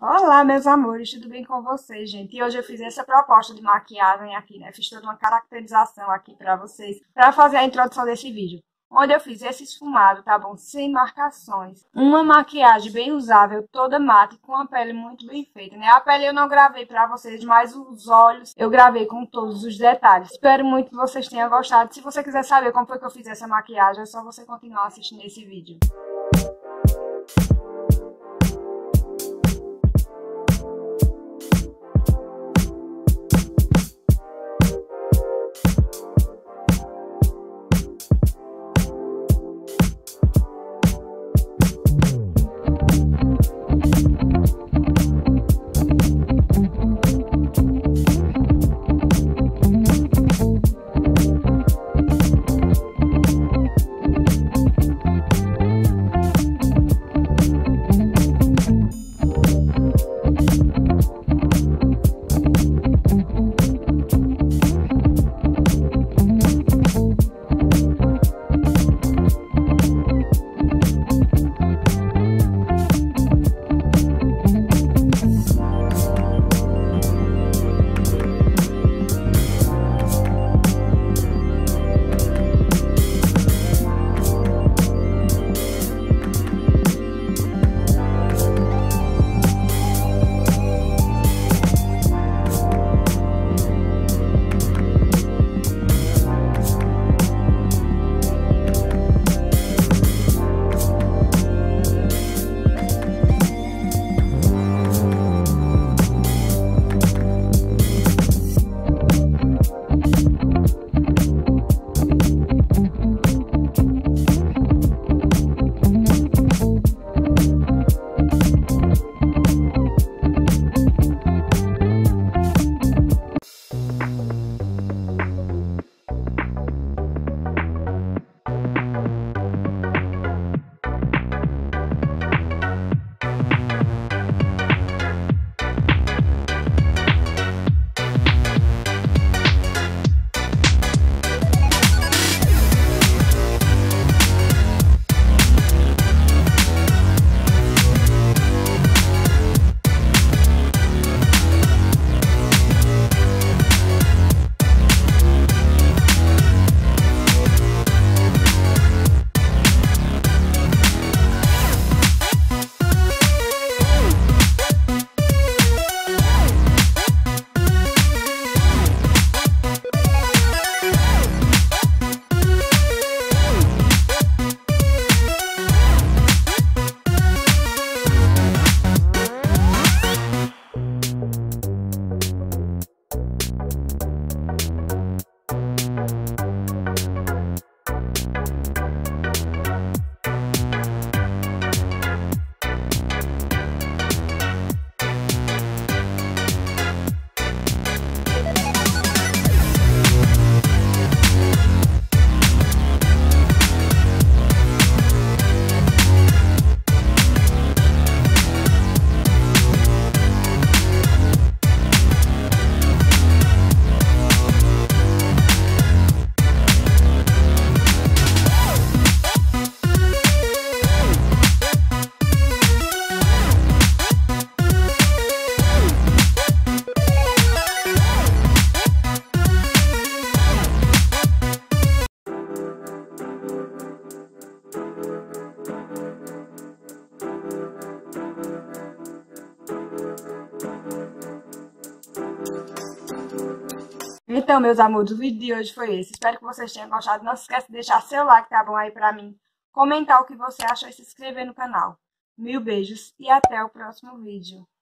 Olá, meus amores, tudo bem com vocês, gente? E hoje eu fiz essa proposta de maquiagem aqui, né? Fiz toda uma caracterização aqui pra vocês, pra fazer a introdução desse vídeo. Onde eu fiz esse esfumado, tá bom? Sem marcações. Uma maquiagem bem usável, toda mate, com a pele muito bem feita, né? A pele eu não gravei pra vocês, mas os olhos eu gravei com todos os detalhes. Espero muito que vocês tenham gostado. Se você quiser saber como foi que eu fiz essa maquiagem, é só você continuar assistindo esse vídeo. Então, meus amores, o vídeo de hoje foi esse. Espero que vocês tenham gostado. Não se esqueça de deixar seu like, tá bom, aí pra mim. Comentar o que você achou e se inscrever no canal. Mil beijos e até o próximo vídeo.